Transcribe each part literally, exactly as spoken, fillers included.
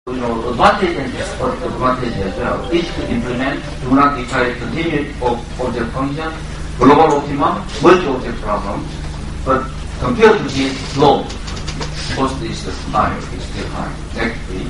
You know, advantage and disadvantage as well. Each to implement, do not require continued object function, global optimum, multi-object problem. But compared to this low, cost is higher, is still high. Actually,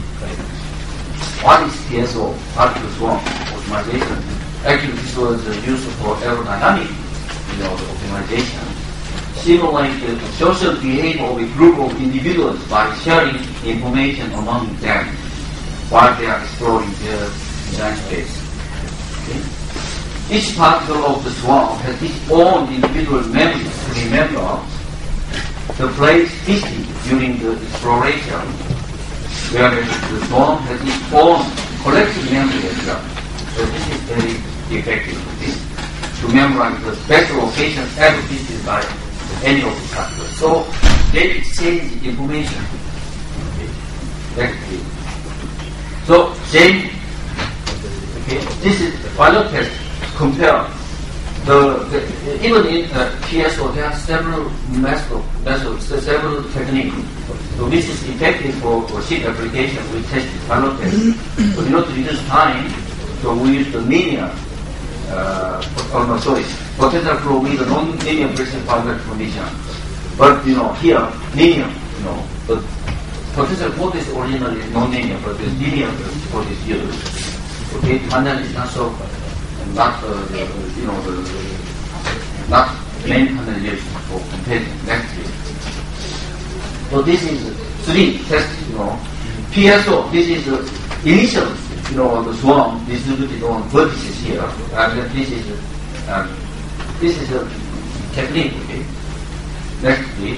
what is P S O? Particle swarm optimization. Actually, this was used for aerodynamic, you know, optimization. Simulate the social behavior of a group of individuals by sharing information among them while they are exploring their design space. Okay? Each particle of the swarm has its own individual memories to remember the place visited during the exploration, whereas the swarm has its own collective memory as well. So this is very effective okay? to memorize the best locations ever visited by any of the particles. So they exchange information. Okay? So same. Okay, this is pilot test. Compare the, the even in uh, P S O there are several methods, methods, several techniques. So this is effective for, for ship application. We test pilot test. So in order to reduce time, so we use the linear. Uh, oh no, sorry, potential flow with a non-linear pressure boundary condition. But you know here linear, you know, the potential flow is originally non-linear, but the linear flow is used. Okay, and then it's not so, not uh, the, you know, the, not main panel used for comparison negative. So this is three tests, you know. P S O, this is the initial. You know, the swarm distributed on vertices here, and then this is um, this is a technique. Okay, next please.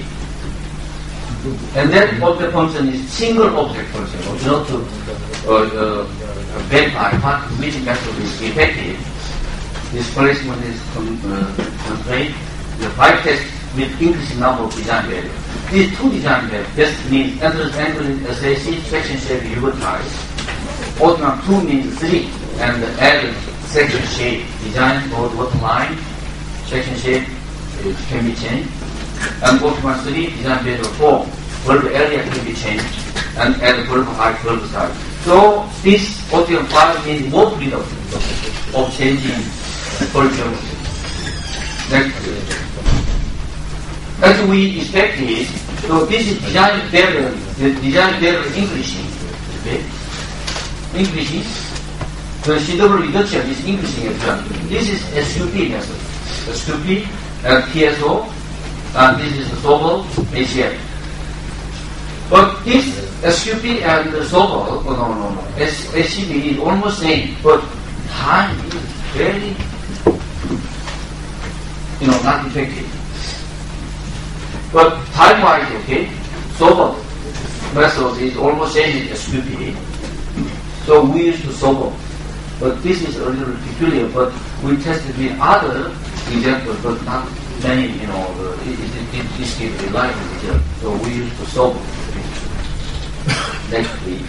And then object function is single object function. You know, to uh, uh, verify what which method is effective. Displacement is uh, constrained. The five tests with increasing number of design variables. These two design variables. This means entrance angle in S A C, section shape, Hilbert-Price. Optimum two means three, and the added section shape design for the bottom line, section shape it can be changed. And optimum three design variable four, bulb area can be changed, and add bulb height, bulb size. So this optimum five means more freedom of changing bulb geometry. Next, as we expected, so this is design variable, the design variable increasing. Okay? Increasing, the C W reduction is increasing as well. This is S Q P method. S Q P and P S O, and this is the Sobel A C F. But this S Q P and the Sobel, oh no, no, no, S C P is almost same, but time is very, you know, not effective. But time-wise, okay, Sobel method is almost same as S Q P. So we used to Sobel, but this is a little peculiar. But we tested with other examples, but not many. You know, uh, it, it, it, this gives reliable result. So we used to Sobel. Next, please.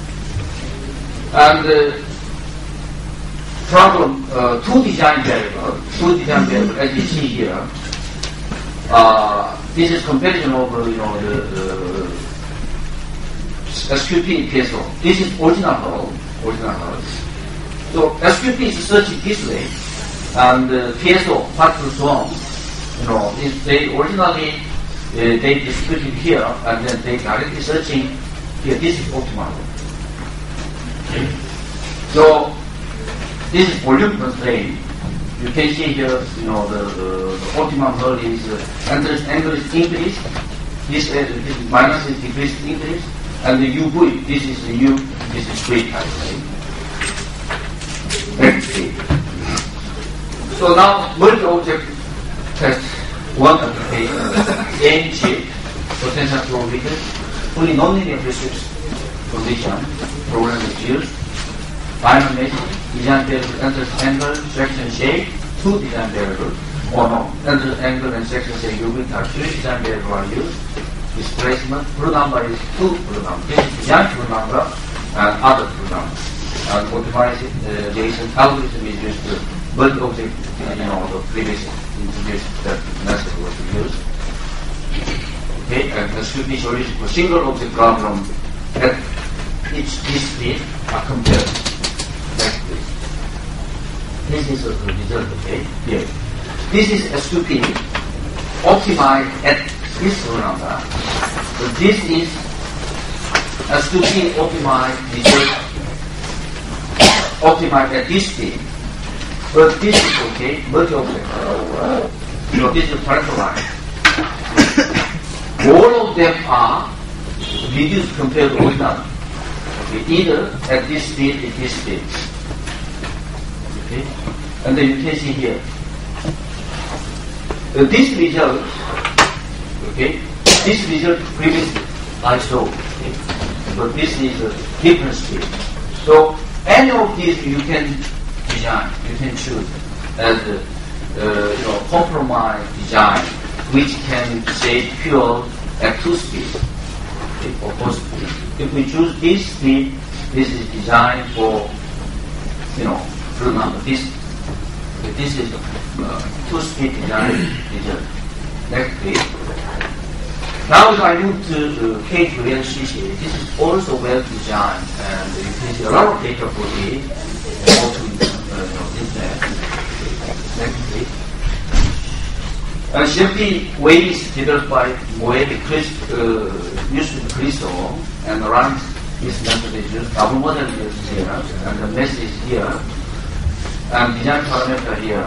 And uh, problem uh, two design variable, two design variable, as you see here. Uh, this is comparison over, you know, the. the S Q P P S O. This is original hull. Original hull. So S Q P is searching this way, and uh, P S O particle swarm. You know, is they originally uh, they distributed here, and then they directly searching here. This is optimal. Okay. So this is volume constraint. You can see here, you know, the, the, the optimum hull is uh, entrance angle is increased. This, uh, this minus is decreased increase. And the U V, this is the U, this is free type. Right? So now, multi-object test one application, same shape, potential flow meter, fully non-linear physics condition, program is used, final method, design variable, entrance angle, section shape, two design variables, or no, entrance angle and section shape U V type, three design variables are used. Displacement, true number is two true number. This is design true number and other true number. And optimization uh, algorithm is used to build object, uh, you know, the previous introduced that method was used. Okay, and there should be solution for single object problem at each discrete are compared. Like this. This is the result, okay? Here. This is S two P optimized at this number. So this is S two P optimized result optimized at this speed. But this is okay, multi-object. So this is characterized. All of them are reduced compared to original. Okay, either at this speed or this speed. Okay, and then you can see here. Uh, this result, okay, this result previously I showed, okay, but this is a different speed. So any of these you can design, you can choose as a uh, you know, compromise design, which can save fuel at two speeds. Okay, or four speeds. If we choose this speed, this is designed for, you know, for example, this. Okay, this is uh, two-speed design result. Next please. Now if I move to uh, K two N C C, this is also well designed, and you can see a lot of data for it. Also, uh, you know, internet. Next please. And C F D way is developed by Moebi, Chris, uh, used with Cristo, and runs this method is used. Double model is here, and the message is here. And design parameter here,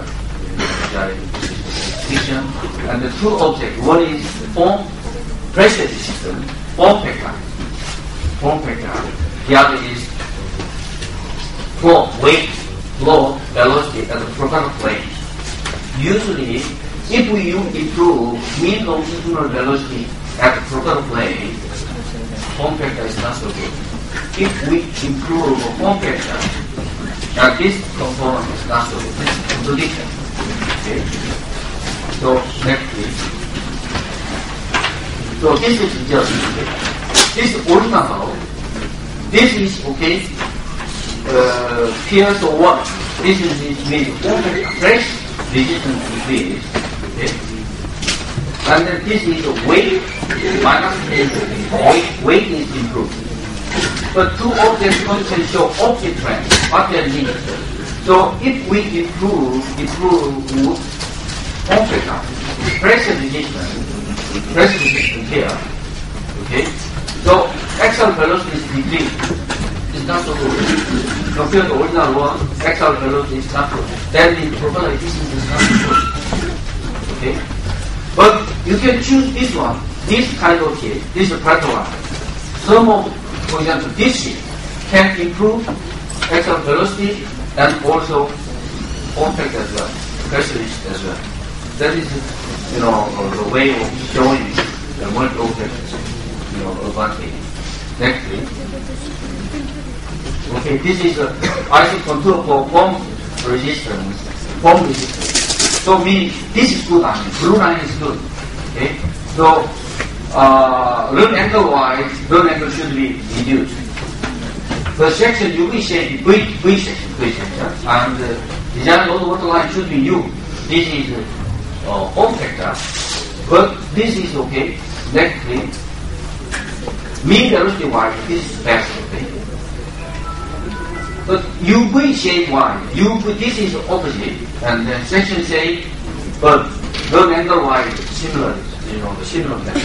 design and the two objects. One is form pressure system, form factor, form factor. The other is form, weight, flow, velocity, and the propeller plane. Usually, if we improve mean longitudinal velocity at the propeller plane, form factor is not so good. If we improve form factor, now this component is not so good. This is contradiction. Okay. So next please. So this is just okay. This is original. This is okay. Uh, P S O one. This is it means fresh resistance increase. Okay. And then this is weight minus weight. Weight is improved. But two objects can show opposite trend. What that means? So if we improve, improve form factor, pressure resistance, pressure resistance here, okay? So axial velocity is decreased. It's not so good. Compared to original one, axial velocity is not good. Then the propeller efficiency is not good. Okay? But you can choose this one, this kind of case, this is a practical one. Some of For example, this sheet can improve axial velocity and also form factor as well, pressure resistance as well. That is, you know, the way of showing the multi-object, you know, advantage. Next, please. Okay, this is a I C contour for form resistance, form resistance. So means this is good. I mean, blue line is good. Okay, so. Uh, run angle wise, run angle should be reduced. The section U V shape, V, V section, V section, and uh, design load water line should be U. This is uh, form factor, but this is okay. Next thing, mean velocity wise, this is best, okay. But U V shape wise, U V, this is opposite, and then section shape, but run angle wise, similar. You know, the similar method.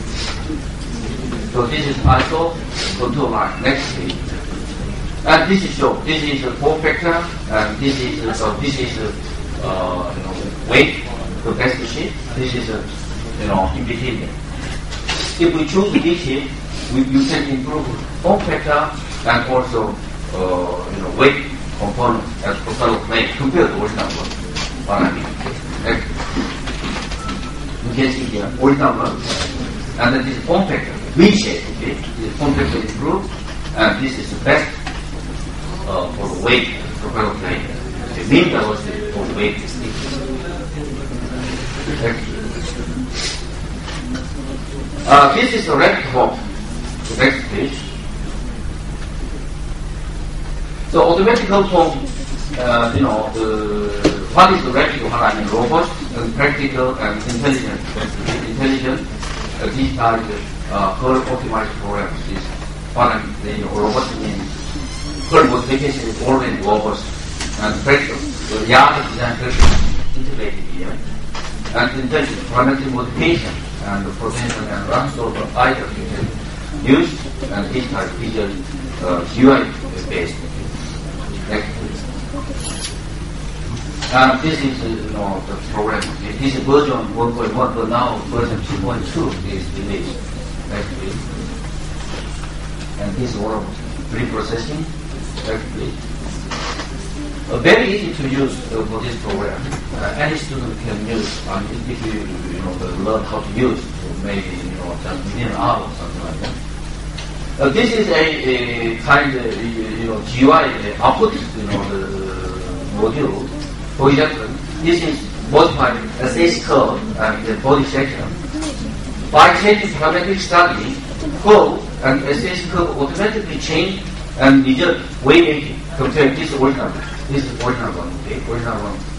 So this is also contour line. Next page. And this is so. This is a form factor, and this is uh, so. This is uh, uh, you know, weight, the best sheet. This is uh, you know, in between. If we choose this sheet, we you can improve form factor and also uh, you know, weight component as propeller plane compared to original one. What I mean. Next. You can see here, original one, and then this is form factor, V shape, okay? This form factor is improved, and this is the best uh, for the weight propeller plane. The mean velocity for the weight is decreased. Uh, this is the rapid form. The next page. So automatical form, uh, you know, the what is the rapid one? I mean, robust and practical and intelligent. Intelligent, uh, these are the uh, curve optimized programs. This foreign you know, robot in current modification is already robust and practical. So the art of design practical is integrated here. And intelligent parametric modification and the potential and run sort of items you can use and digital visual uh, U I based. And this is uh, you know, the program. This is version one point one, but now version two point two is released. Actually. And this is all pre-processing. Actually. Uh, very easy to use uh, for this program. Uh, any student can use, um, if you, you know, learn how to use, maybe, you know, just within an hour or something like that. Uh, this is a, a kind of, you know, G U I uh, output, you know, the module. For example, this is modified S H curve and the body section. By changing parametric study, flow and S H curve automatically change and result way making compared to this original. This is original one, okay? Original one.